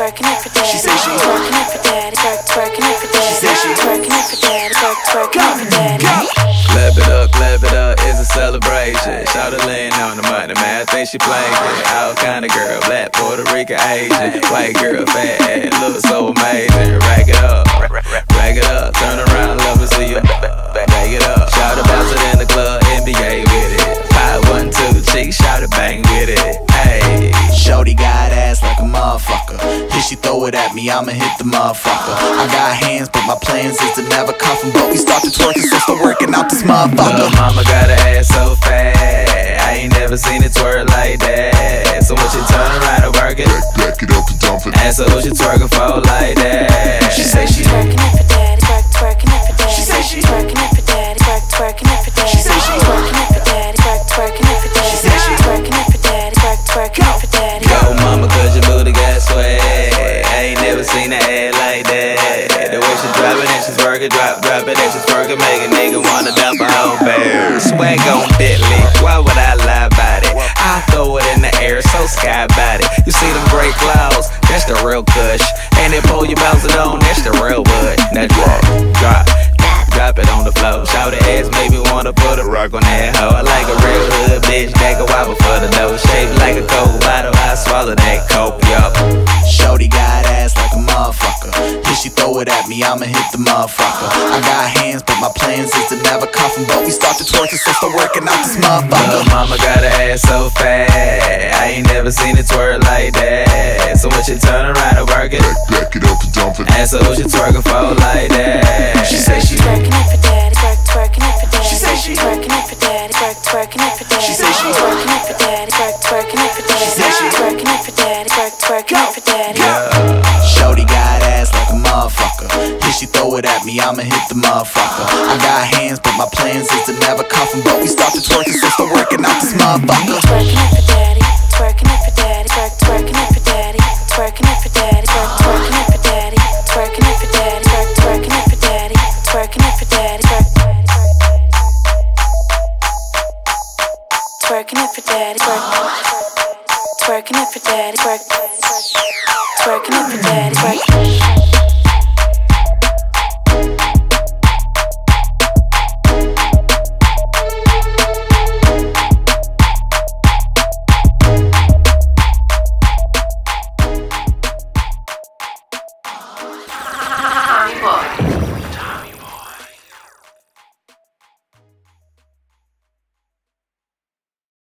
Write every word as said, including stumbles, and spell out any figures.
twerking it for daddy. She say she twerking it for daddy. Twerking it for daddy. She say she twerking it for daddy. Twerking it for daddy. Clap it up, clap it up, it's a celebration. Shout it laying on the money, man, I think she playing it. All kind of girl, black, Puerto Rican, Asian, white girl, fat ass, look so amazing. Rack it up, rack it up, turn around, love to see you. Bang it up, shout it, bounce it in the club, N B A with it. Five, one, two, cheek, shout it, bang with it. Hey, shorty got ass like a motherfucker. If she throw it at me, I'ma hit the motherfucker. I got hands, but my plans is to never cuff them. But we start to twerking, so start working out this motherfucker. Little mama got her ass so fat, I ain't never seen it twerk like that. So when she turn around and work it, back it up and dump it. and so she twerking for like that. She say she twerking it for daddy, twerk, twerking it for daddy. She say she twerking it for daddy, twerk, twerking it for daddy. She say she twerking it for daddy, twerk, twerking it for daddy. She say she twerking it for daddy, twerk, twerking it for daddy. Go mama, cause your booty got swag. I ain't never seen her ass like that. The way she drop it and she's working, drop, drop it and she's working, make a nigga wanna dump a whole bear. Swag on Bentley, why would I lie about it? I throw it in the air, so sky about it. You see them great clouds, that's the real kush. And that pole you bouncing on, that's the real wood. Now drop, drop, drop it on the floor. Shout the ass, make me wanna put a rock on that hoe. I like a real hood bitch, that can wobble for the nose. Shaped like a coke bottle, I swallow that coke, yup. Shorty got ass like a motherfucker. If she throw it at me, I'ma hit the motherfucker. I got hands, but my plans is to never cuff them. But we start to twerking, so start working out this motherfucker. Little mama got her ass so fat, I ain't never seen it twerk like that. So when she turn around and work it, back it up and dump it. and so she twerking for like that. She say she twerking it for daddy, twerk, twerking it for daddy. She say she twerking it for daddy, twerk, twerking it for daddy. She say she twerking it for daddy, twerk, twerking it for daddy. She say she twerking it for daddy, twerk, twerking it for daddy. Shorty got ass like a motherfucker. If she throw it at me, I'ma hit the motherfucker. I got hands, but my plans is to never cuff them. But we start to twerking, so start working out this motherfucker. Twerking it for daddy.